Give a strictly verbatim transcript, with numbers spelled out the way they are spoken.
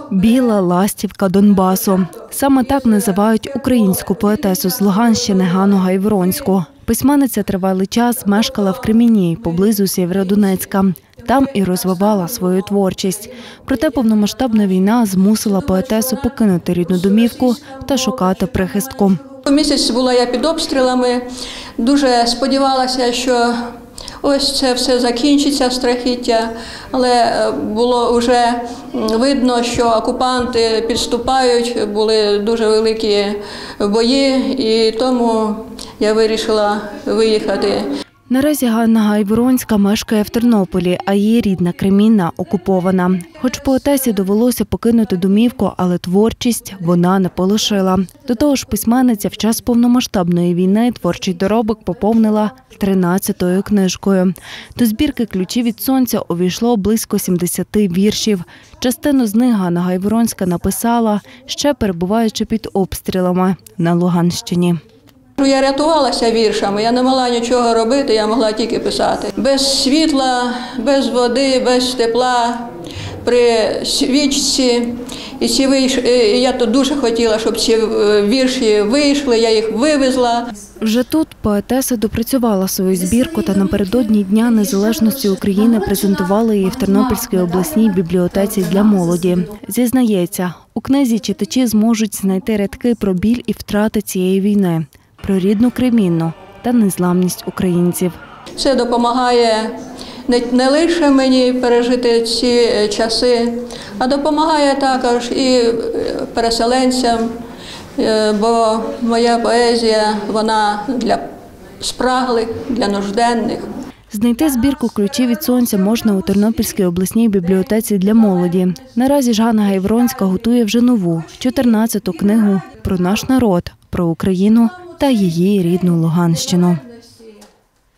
Біла ластівка Донбасу. Саме так називають українську поетесу з Луганщини Ганну Гайворонську. Письменниця тривалий час мешкала в Кремінні, поблизу Сєвєродонецька. Там і розвивала свою творчість. Проте повномасштабна війна змусила поетесу покинути рідну домівку та шукати прихистку. Місяць була я під обстрілами, дуже сподівалася, що ось це все закінчиться, страхіття, але було вже видно, що окупанти підступають, були дуже великі бої, і тому я вирішила виїхати. Наразі Ганна Гайворонська мешкає в Тернополі, а її рідна Кремінна окупована. Хоч поетесі довелося покинути домівку, але творчість вона не полишила. До того ж, письменниця в час повномасштабної війни творчий доробок поповнила тринадцятою книжкою. До збірки «Ключі від сонця» увійшло близько сімдесяти віршів. Частину з них Ганна Гайворонська написала, ще перебуваючи під обстрілами на Луганщині. Я рятувалася віршами, я не могла нічого робити, я могла тільки писати. Без світла, без води, без тепла, при свічці. І ці вийш... Я то дуже хотіла, щоб ці вірші вийшли, я їх вивезла. Вже тут поетеса допрацювала свою збірку та напередодні Дня Незалежності України презентувала її в Тернопільській обласній бібліотеці для молоді. Зізнається, у книзі читачі зможуть знайти рядки про біль і втрати цієї війни, про рідну Кремінну та незламність українців. Це допомагає не, не лише мені пережити ці часи, а допомагає також і переселенцям, бо моя поезія, вона для спраглих, для нужденних. Знайти збірку «Ключі від сонця» можна у Тернопільській обласній бібліотеці для молоді. Наразі ж Ганна Гайворонська готує вже нову, чотирнадцяту книгу про наш народ, про Україну та її рідну Луганщину.